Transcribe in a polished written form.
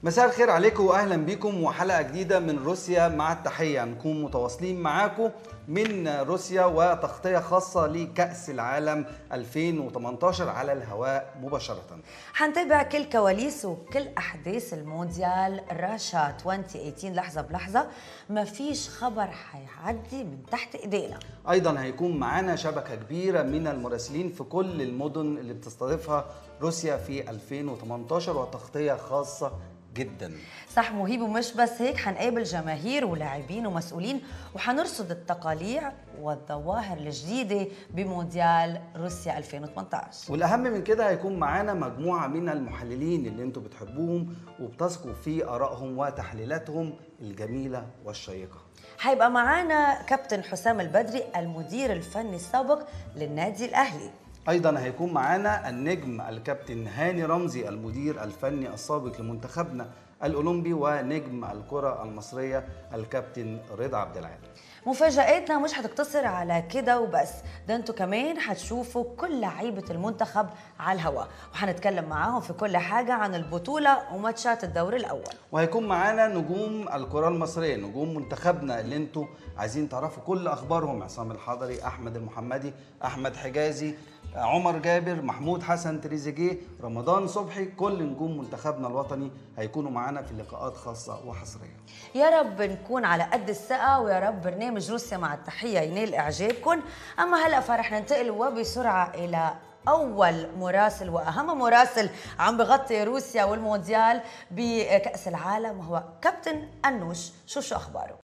مساء الخير عليكم واهلا بكم وحلقه جديده من روسيا مع التحيه. نكون متواصلين معاكم من روسيا وتغطيه خاصه لكأس العالم 2018 على الهواء مباشره. حنتابع كل كواليس وكل احداث المونديال راشا 2018 لحظه بلحظه، ما فيش خبر حيعدي من تحت ايدينا. ايضا هيكون معانا شبكه كبيره من المراسلين في كل المدن اللي بتستضيفها روسيا في 2018 وتغطيه خاصه جدا. صح مهيب، ومش بس هيك، حنقابل جماهير ولاعبين ومسؤولين وحنرصد التقاليع والظواهر الجديده بمونديال روسيا 2018. والاهم من كده هيكون معانا مجموعه من المحللين اللي انتم بتحبوهم وبتثقوا في ارائهم وتحليلاتهم الجميله والشيقه. حيبقى معانا كابتن حسام البدري المدير الفني السابق للنادي الاهلي. ايضا هيكون معانا النجم الكابتن هاني رمزي المدير الفني السابق لمنتخبنا الاولمبي، ونجم الكره المصريه الكابتن رضا عبد العال. مفاجآتنا مش هتقتصر على كده وبس، ده انتوا كمان هتشوفوا كل لعيبه المنتخب على الهواء، وهنتكلم معاهم في كل حاجه عن البطوله وماتشات الدور الاول. وهيكون معانا نجوم الكره المصريه، نجوم منتخبنا اللي انتوا عايزين تعرفوا كل اخبارهم: عصام الحضري، احمد المحمدي، احمد حجازي، عمر جابر، محمود حسن تريزيجيه، رمضان صبحي. كل نجوم منتخبنا الوطني هيكونوا معانا في لقاءات خاصه وحصريه. يا رب نكون على قد الثقه، ويا رب برنامج روسيا مع التحيه ينال اعجابكم. اما هلا فرح ننتقل وبسرعه الى اول مراسل واهم مراسل عم بغطي روسيا والمونديال بكأس العالم، وهو كابتن انوش. شو اخباره؟